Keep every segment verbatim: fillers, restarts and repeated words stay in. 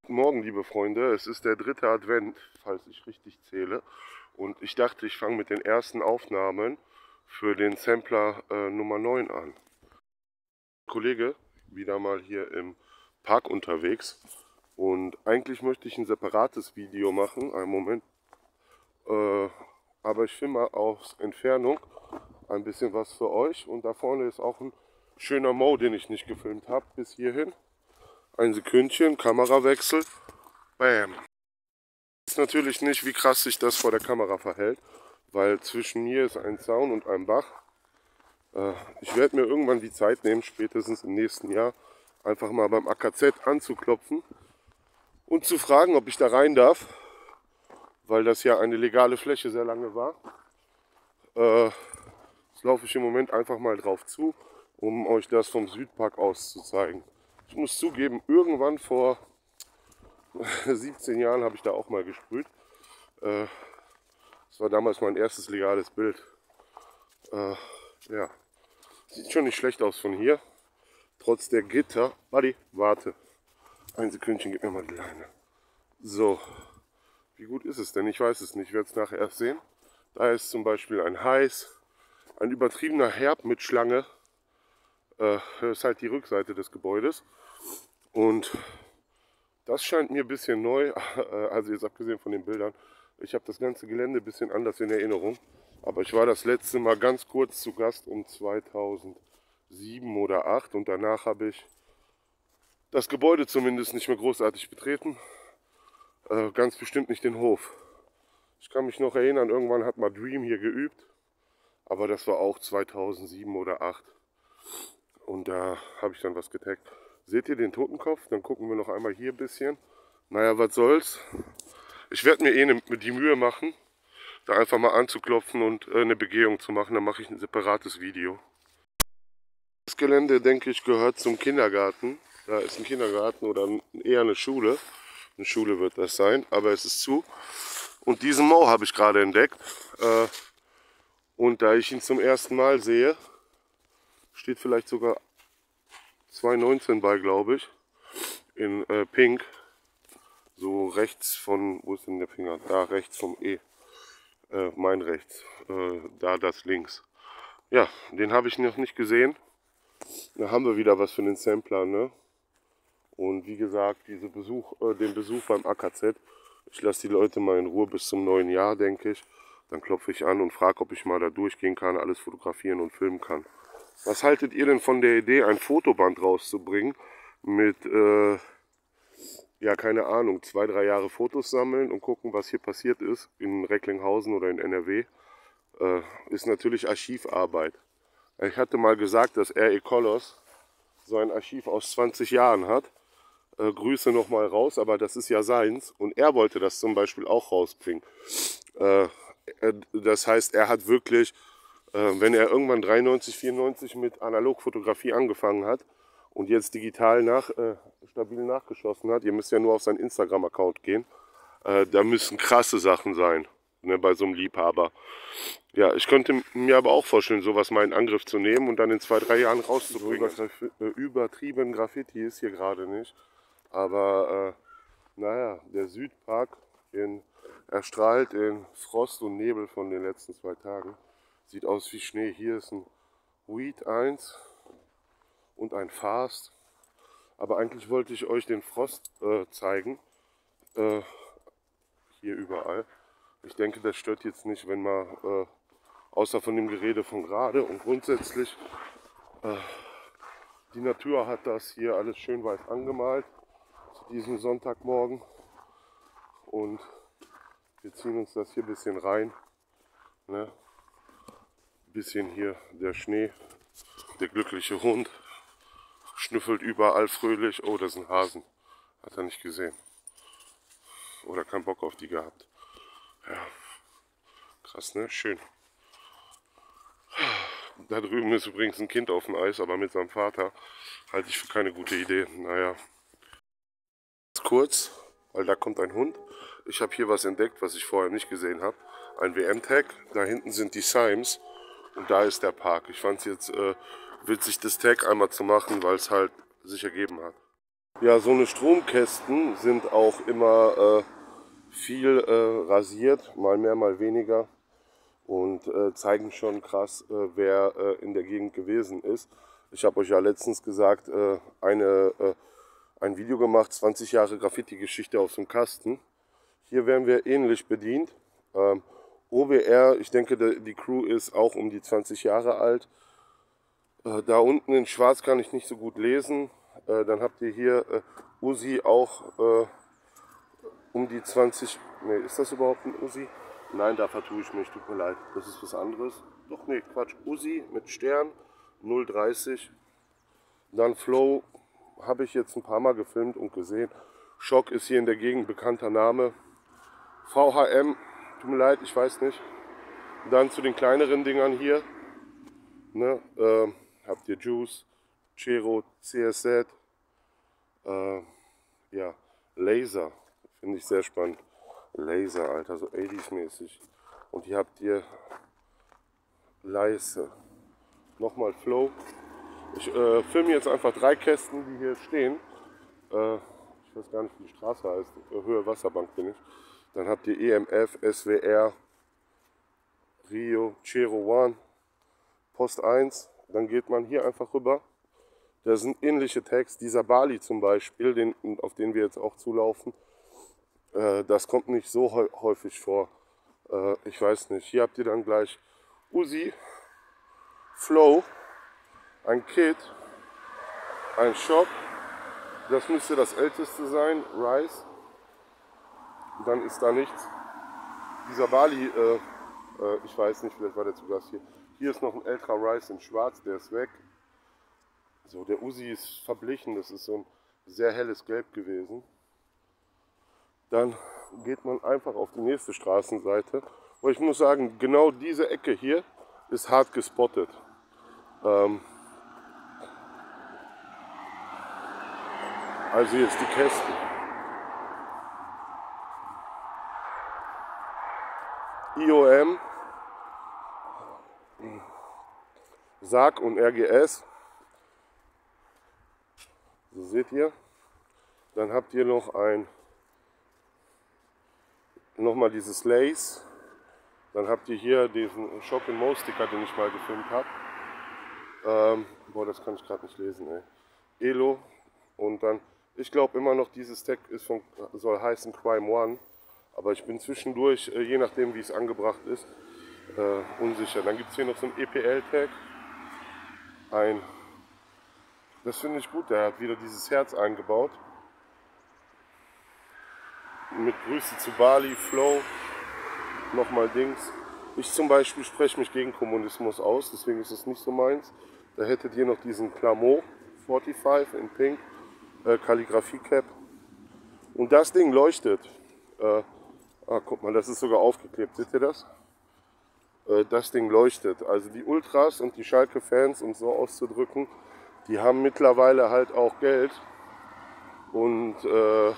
Guten Morgen, liebe Freunde. Es ist der dritte Advent, falls ich richtig zähle. Und ich dachte, ich fange mit den ersten Aufnahmen für den Sampler äh, Nummer neun an. Kollege, wieder mal hier im Park unterwegs. Und eigentlich möchte ich ein separates Video machen. Einen Moment. Äh, aber ich filme mal aus Entfernung ein bisschen was für euch. Und da vorne ist auch ein schöner Mo, den ich nicht gefilmt habe bis hierhin. Ein Sekündchen, Kamerawechsel. Bam. Ich weiß natürlich nicht, wie krass sich das vor der Kamera verhält, weil zwischen mir ist ein Zaun und ein Bach. Äh, ich werde mir irgendwann die Zeit nehmen, spätestens im nächsten Jahr, einfach mal beim A K Z anzuklopfen und zu fragen, ob ich da rein darf, weil das ja eine legale Fläche sehr lange war. Äh, jetzt laufe ich im Moment einfach mal drauf zu, um euch das vom Südpark aus zu zeigen. Ich muss zugeben, irgendwann vor siebzehn Jahren habe ich da auch mal gesprüht. Äh, Das war damals mein erstes legales Bild. Äh, ja, sieht schon nicht schlecht aus von hier. Trotz der Gitter. Buddy, warte. Ein Sekündchen, gib mir mal die Leine. So, wie gut ist es denn? Ich weiß es nicht. Ich werde es nachher erst sehen. Da ist zum Beispiel ein Heiß, ein übertriebener Herb mit Schlange. Äh, das ist halt die Rückseite des Gebäudes. Und das scheint mir ein bisschen neu. Also jetzt abgesehen von den Bildern. Ich habe das ganze Gelände ein bisschen anders in Erinnerung. Aber ich war das letzte Mal ganz kurz zu Gast um zweitausendsieben oder zweitausendacht und danach habe ich das Gebäude zumindest nicht mehr großartig betreten. Äh, ganz bestimmt nicht den Hof. Ich kann mich noch erinnern, irgendwann hat mal Dream hier geübt, aber das war auch zweitausendsieben oder zweitausendacht. Und da habe ich dann was getaggt. Seht ihr den Totenkopf? Dann gucken wir noch einmal hier ein bisschen. Naja, was soll's. Ich werde mir eh ne, die Mühe machen, da einfach mal anzuklopfen und äh, eine Begehung zu machen. Dann mache ich ein separates Video. Das Gelände, denke ich, gehört zum Kindergarten. Da ist ein Kindergarten oder eher eine Schule. Eine Schule wird das sein, aber es ist zu. Und diesen Mo habe ich gerade entdeckt. Äh, und da ich ihn zum ersten Mal sehe, steht vielleicht sogar zweihundertneunzehn bei, glaube ich, in äh, Pink. So rechts von, wo ist denn der Finger? Da rechts vom E. Äh, mein rechts. Äh, da das links. Ja, den habe ich noch nicht gesehen. Da haben wir wieder was für den Sampler, ne? Und wie gesagt, diese Besuch, äh, den Besuch beim A K Z, ich lasse die Leute mal in Ruhe bis zum neuen Jahr, denke ich. Dann klopfe ich an und frage, ob ich mal da durchgehen kann, alles fotografieren und filmen kann. Was haltet ihr denn von der Idee, ein Fotoband rauszubringen mit, äh, ja keine Ahnung, zwei, drei Jahre Fotos sammeln und gucken, was hier passiert ist in Recklinghausen oder in N R W? Äh, ist natürlich Archivarbeit. Ich hatte mal gesagt, dass R E Colors so ein Archiv aus zwanzig Jahren hat. Äh, Grüße nochmal raus, aber das ist ja seins. Und er wollte das zum Beispiel auch rausbringen. Äh, äh, das heißt, er hat wirklich, äh, wenn er irgendwann dreiundneunzig, vierundneunzig mit Analogfotografie angefangen hat und jetzt digital nach, äh, stabil nachgeschossen hat, ihr müsst ja nur auf seinen Instagram-Account gehen, äh, da müssen krasse Sachen sein, ne, bei so einem Liebhaber. Ja, ich könnte mir aber auch vorstellen, sowas mal in Angriff zu nehmen und dann in zwei, drei Jahren rauszubringen. So übertrieben Graffiti ist hier gerade nicht. Aber äh, naja, der Südpark in, erstrahlt in Frost und Nebel von den letzten zwei Tagen. Sieht aus wie Schnee. Hier ist ein Weed eins und ein Fast. Aber eigentlich wollte ich euch den Frost äh, zeigen. Äh, hier überall. Ich denke, das stört jetzt nicht, wenn man, äh, außer von dem Gerede von gerade und grundsätzlich, äh, die Natur hat das hier alles schön weiß angemalt zu diesem Sonntagmorgen. Und wir ziehen uns das hier ein bisschen rein. Ne? Ein bisschen hier der Schnee, der glückliche Hund schnüffelt überall fröhlich. Oh, das sind Hasen. Hat er nicht gesehen. Oder keinen Bock auf die gehabt. Ja, krass, ne? Schön. Da drüben ist übrigens ein Kind auf dem Eis, aber mit seinem Vater halte ich für keine gute Idee. Naja. Kurz, weil da kommt ein Hund. Ich habe hier was entdeckt, was ich vorher nicht gesehen habe. Ein W M-Tag. Da hinten sind die Simes und da ist der Park. Ich fand es jetzt äh, witzig, das Tag einmal zu machen, weil es halt sich ergeben hat. Ja, so eine Stromkästen sind auch immer äh, viel äh, rasiert, mal mehr, mal weniger. Und äh, zeigen schon krass, äh, wer äh, in der Gegend gewesen ist. Ich habe euch ja letztens gesagt, äh, eine, äh, ein Video gemacht, zwanzig Jahre Graffiti-Geschichte auf dem Kasten. Hier werden wir ähnlich bedient. Ähm, O W R, ich denke, die, die Crew ist auch um die zwanzig Jahre alt. Äh, da unten in schwarz kann ich nicht so gut lesen. Äh, dann habt ihr hier äh, Uzi auch äh, um die zwanzig. Ne, ist das überhaupt ein Uzi? Nein, da vertue ich mich, tut mir leid. Das ist was anderes. Doch, nee, Quatsch. Uzi mit Stern, null dreißig. Dann Flow habe ich jetzt ein paar Mal gefilmt und gesehen. Schock ist hier in der Gegend bekannter Name. V H M, tut mir leid, ich weiß nicht. Dann zu den kleineren Dingern hier. Ne, äh, habt ihr Juice, Chero, C S Z. Äh, ja, Laser, finde ich sehr spannend. Laser, Alter, so achtziger-mäßig. Und hier habt ihr Leise. Nochmal Flow. Ich äh, filme jetzt einfach drei Kästen, die hier stehen. Äh, ich weiß gar nicht, wie die Straße heißt. Äh, Höhe Wasserbank bin ich. Dann habt ihr E M F, S W R, Rio, Chero One, Post eins. Dann geht man hier einfach rüber. Da sind ähnliche Tags. Dieser Bali zum Beispiel, den, auf den wir jetzt auch zulaufen. Äh, das kommt nicht so häufig vor. Äh, ich weiß nicht. Hier habt ihr dann gleich Uzi, Flow, ein Kid, ein Shop. Das müsste das älteste sein. Rise. Dann ist da nichts. Dieser Bali, äh, äh, ich weiß nicht, vielleicht war der zu Gast hier. Hier ist noch ein älterer Rise in schwarz, der ist weg. So, der Uzi ist verblichen, das ist so ein sehr helles Gelb gewesen. Dann geht man einfach auf die nächste Straßenseite. Und ich muss sagen, genau diese Ecke hier ist hart gespottet. Ähm also jetzt die Kästen. I O M, S A C und R G S. So seht ihr. Dann habt ihr noch ein, nochmal dieses Lace. Dann habt ihr hier diesen Shop and Mo Sticker, den ich mal gefilmt habe. Ähm, boah, das kann ich gerade nicht lesen, ey. Elo. Und dann, ich glaube immer noch, dieses Tag ist von, soll heißen Crime One. Aber ich bin zwischendurch, äh, je nachdem wie es angebracht ist, äh, unsicher. Dann gibt es hier noch so ein E P L-Tag. Ein, das finde ich gut, der hat wieder dieses Herz eingebaut. Mit Grüße zu Bali, Flow, nochmal Dings. Ich zum Beispiel spreche mich gegen Kommunismus aus, deswegen ist es nicht so meins. Da hättet ihr noch diesen Clamot fünfundvierzig in Pink, äh, Kalligrafie-Cap. Und das Ding leuchtet. Äh, ah, guck mal, das ist sogar aufgeklebt, seht ihr das? Äh, das Ding leuchtet. Also die Ultras und die Schalke-Fans, um es so auszudrücken, die haben mittlerweile halt auch Geld und äh,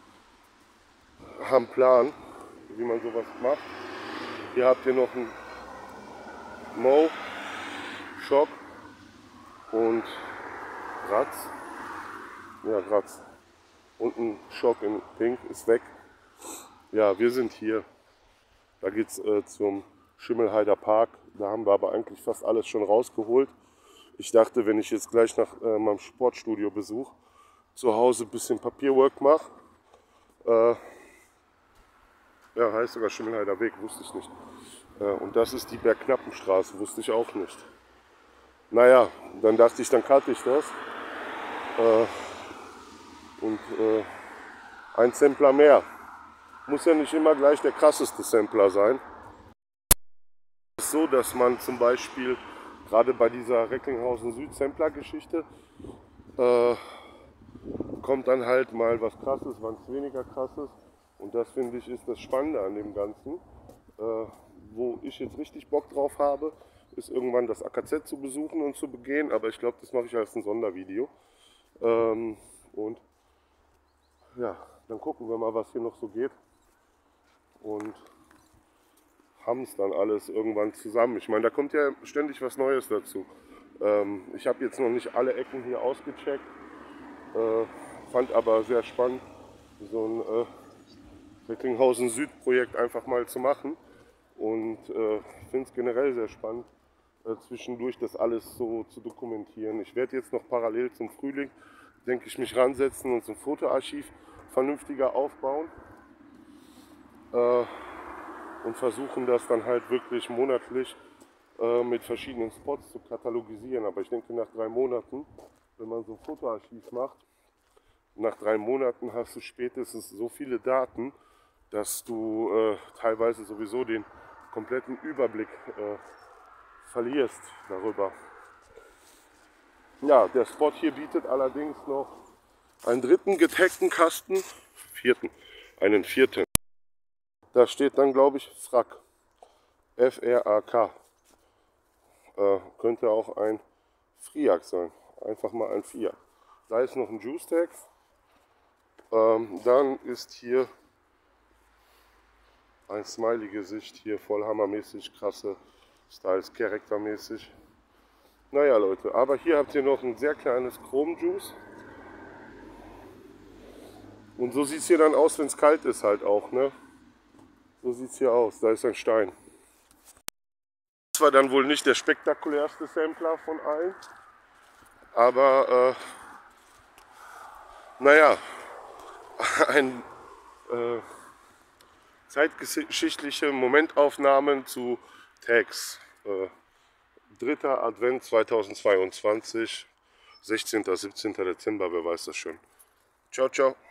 haben Plan, wie man sowas macht. Hier habt ihr noch einen Mo, Schock und Graz. Ja, Graz. Und ein Schock in Pink ist weg. Ja, wir sind hier. Da geht es äh, zum Schimmelheider Park. Da haben wir aber eigentlich fast alles schon rausgeholt. Ich dachte, wenn ich jetzt gleich nach äh, meinem Sportstudio-Besuch zu Hause ein bisschen Papierwork mache, äh, ja, heißt sogar Schimmelheider Weg, wusste ich nicht. Äh, und das ist die Bergknappenstraße, wusste ich auch nicht. Naja, dann dachte ich, dann cutte ich das. Äh, und äh, ein Sampler mehr. Muss ja nicht immer gleich der krasseste Sampler sein. Es ist so, dass man zum Beispiel gerade bei dieser Recklinghausen Süd Sampler Geschichte äh, kommt dann halt mal was krasses, was weniger krasses. Und das finde ich ist das Spannende an dem Ganzen. Äh, wo ich jetzt richtig Bock drauf habe, ist irgendwann das A K Z zu besuchen und zu begehen. Aber ich glaube, das mache ich als ein Sondervideo. Ähm, und ja, dann gucken wir mal, was hier noch so geht. Und haben es dann alles irgendwann zusammen. Ich meine, da kommt ja ständig was Neues dazu. Ähm, ich habe jetzt noch nicht alle Ecken hier ausgecheckt. Äh, fand aber sehr spannend, so ein äh, Recklinghausen Süd-Projekt einfach mal zu machen. Und äh, finde es generell sehr spannend, äh, zwischendurch das alles so zu dokumentieren. Ich werde jetzt noch parallel zum Frühling, denke ich, mich ransetzen und so ein Fotoarchiv vernünftiger aufbauen. Äh, und versuchen das dann halt wirklich monatlich äh, mit verschiedenen Spots zu katalogisieren. Aber ich denke, nach drei Monaten, wenn man so ein Fotoarchiv macht, nach drei Monaten hast du spätestens so viele Daten, dass du äh, teilweise sowieso den kompletten Überblick äh, verlierst darüber. Ja, der Spot hier bietet allerdings noch einen dritten getagten Kasten, vierten, einen vierten. Da steht dann, glaube ich, Frak, F R A K. Äh, könnte auch ein Friak sein, einfach mal ein Fiat. Da ist noch ein Juice Tag. Ähm, dann ist hier ein Smiley-Gesicht, hier voll hammermäßig, krasse Styles, charaktermäßig. Naja Leute, aber hier habt ihr noch ein sehr kleines Chrom-Juice. Und so sieht es hier dann aus, wenn es kalt ist halt auch, ne? So sieht es hier aus, da ist ein Stein. Das war dann wohl nicht der spektakulärste Sampler von allen, aber äh, naja, ein äh, zeitgeschichtliche Momentaufnahmen zu Tags. Äh, dritter Advent zweitausendzweiundzwanzig, sechzehnter siebzehnter Dezember, wer weiß das schon. Ciao, ciao.